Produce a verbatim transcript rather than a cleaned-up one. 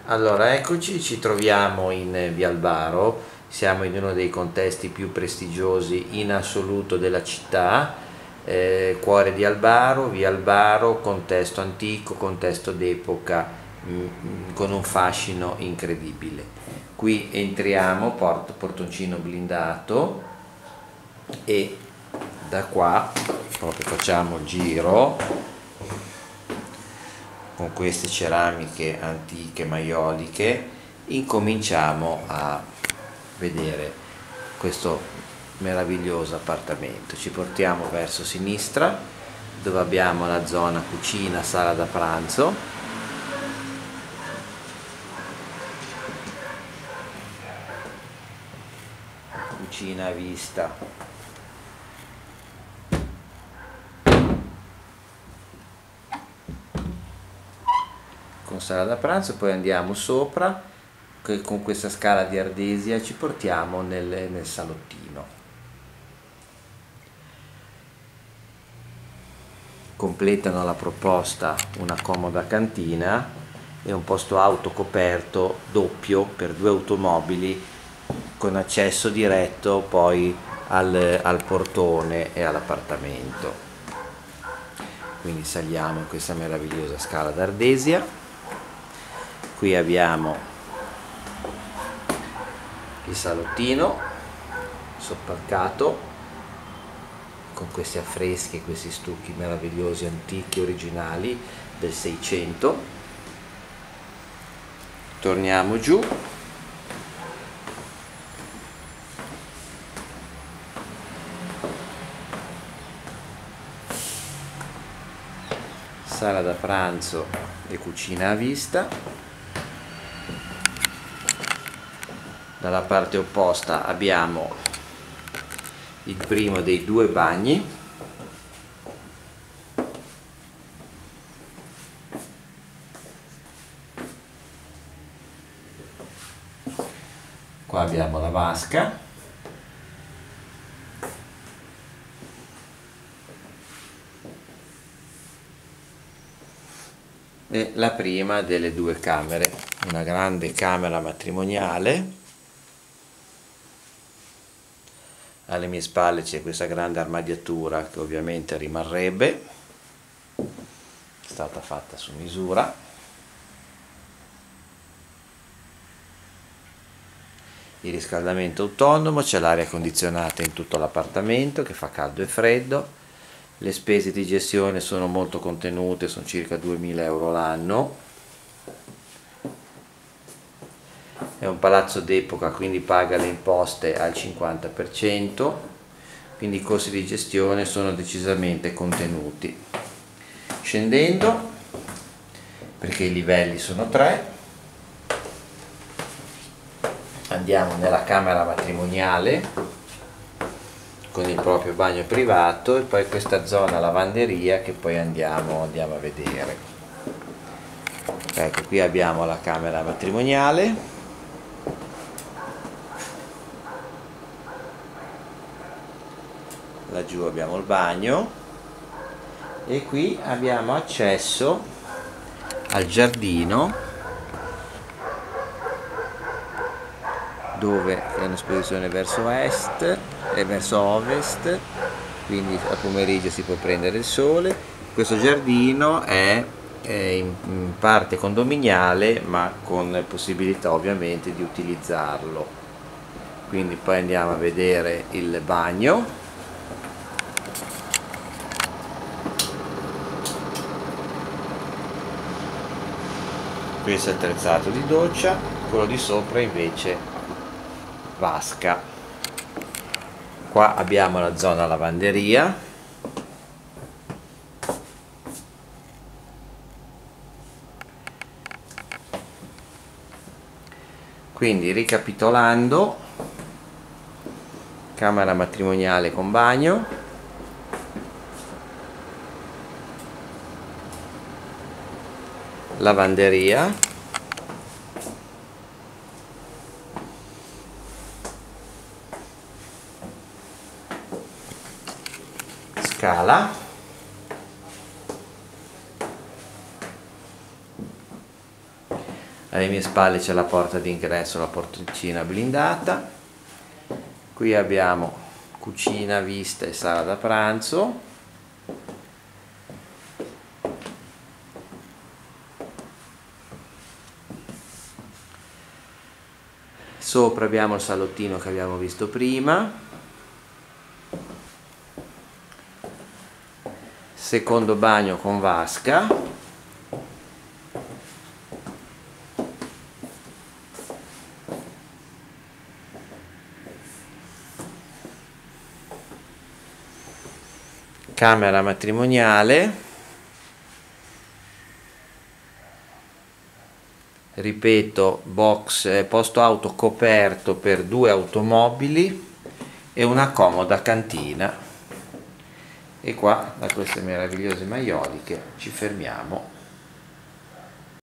Allora, eccoci, ci troviamo in Via Albaro, siamo in uno dei contesti più prestigiosi in assoluto della città, eh, cuore di Albaro, Via Albaro, contesto antico, contesto d'epoca, mh, con un fascino incredibile. Qui entriamo, port- portoncino blindato, e da qua proprio facciamo il giro con queste ceramiche antiche maioliche. Incominciamo a vedere questo meraviglioso appartamento. Ci portiamo verso sinistra, dove abbiamo la zona cucina, sala da pranzo. Cucina a vista con sala da pranzo, poi andiamo sopra che con questa scala di ardesia ci portiamo nel, nel salottino. Completano la proposta una comoda cantina e un posto auto coperto doppio per due automobili con accesso diretto poi al, al portone e all'appartamento. Quindi saliamo in questa meravigliosa scala d'ardesia. Qui abbiamo il salottino soppalcato con questi affreschi e questi stucchi meravigliosi, antichi, originali del Seicento. Torniamo giù. Sala da pranzo e cucina a vista. Dalla parte opposta abbiamo il primo dei due bagni, qua abbiamo la vasca, e la prima delle due camere, una grande camera matrimoniale. Alle mie spalle c'è questa grande armadiatura che ovviamente rimarrebbe, è stata fatta su misura. Il riscaldamento autonomo, c'è l'aria condizionata in tutto l'appartamento che fa caldo e freddo. Le spese di gestione sono molto contenute, sono circa duemila euro l'anno. È un palazzo d'epoca, quindi paga le imposte al cinquanta per cento, quindi i costi di gestione sono decisamente contenuti. Scendendo, perché i livelli sono tre, andiamo nella camera matrimoniale con il proprio bagno privato e poi questa zona lavanderia che poi andiamo, andiamo a vedere. Ecco, qui abbiamo la camera matrimoniale. Laggiù abbiamo il bagno e qui abbiamo accesso al giardino, dove è un'esposizione verso est e verso ovest, quindi a pomeriggio si può prendere il sole. Questo giardino è, è in parte condominiale, ma con possibilità ovviamente di utilizzarlo. Quindi poi andiamo a vedere il bagno. Questo è attrezzato di doccia, quello di sopra invece vasca. Qua abbiamo la zona lavanderia, quindi ricapitolando: camera matrimoniale con bagno, lavanderia, scala, Alle mie spalle c'è la porta d'ingresso, la porticina blindata. Qui abbiamo cucina, vista e sala da pranzo. Sopra abbiamo il salottino che abbiamo visto prima. Secondo bagno con vasca. Camera matrimoniale, ripeto, box, posto auto coperto per due automobili e una comoda cantina. E qua, da queste meravigliose maioliche, ci fermiamo.